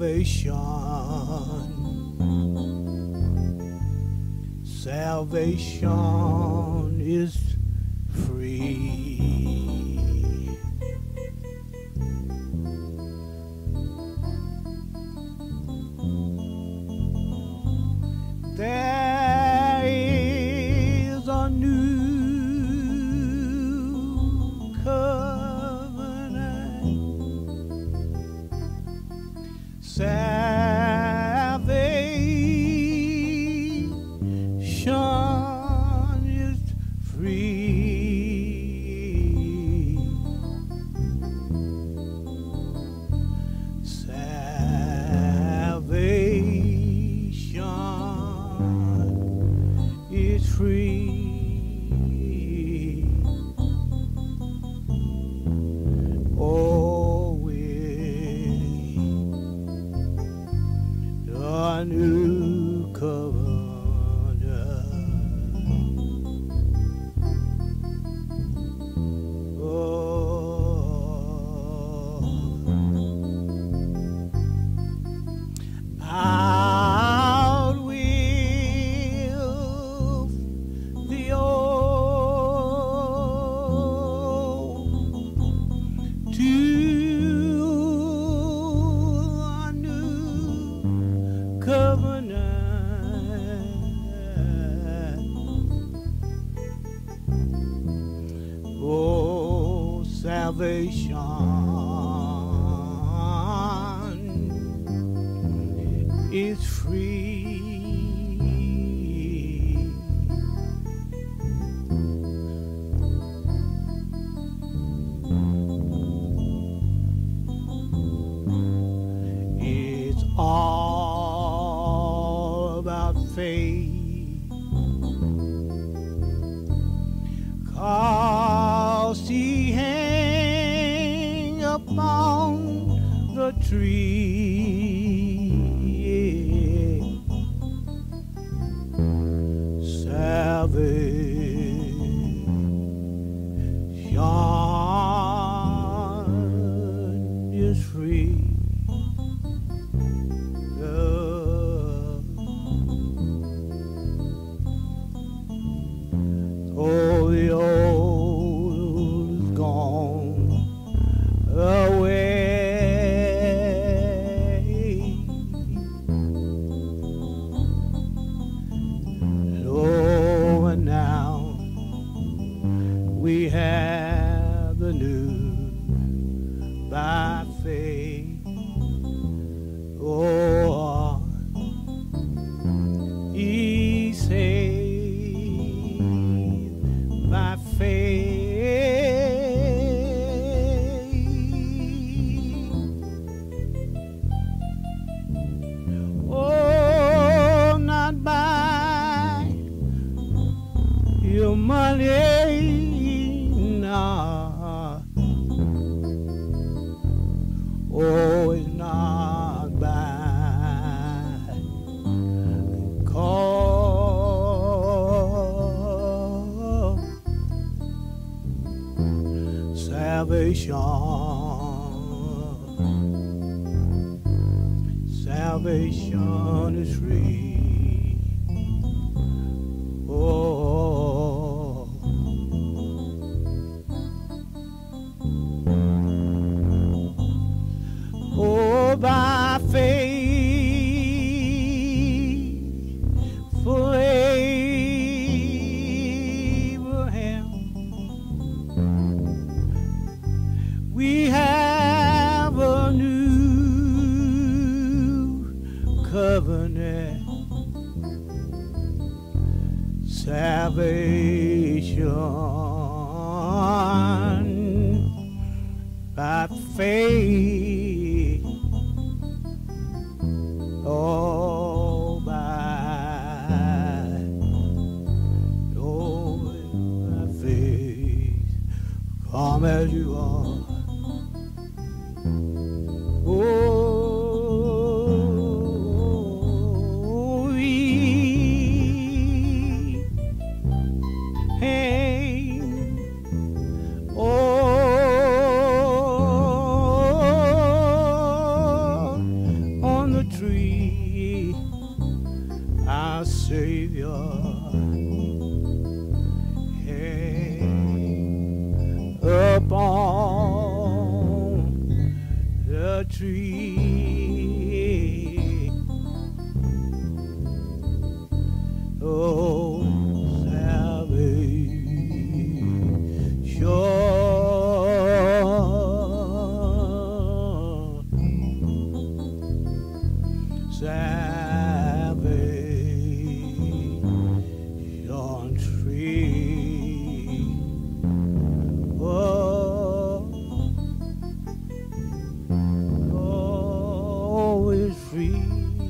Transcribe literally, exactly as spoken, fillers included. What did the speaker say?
Salvation is free. There is a new covenant. Salvation is free. Salvation is free. Oh, with the new covenant. Out with the old to a new covenant. Oh, salvation is free. It's all about faith, 'cause he hang upon the tree. Salvation is free. Oh, the old is gone away. Oh, and now we have the new by faith. Oh, he saved by faith. Oh, not by your money, nah. Oh, it's not by cause salvation, salvation is free. Oh, oh, by faith, for Abraham, we have a new covenant. Salvation by faith. Oh, by, oh, by faith, come as you are. Oh, we hang, oh, on upon the tree. Oh, salvation, salvation tree. Oh, oh, it's free.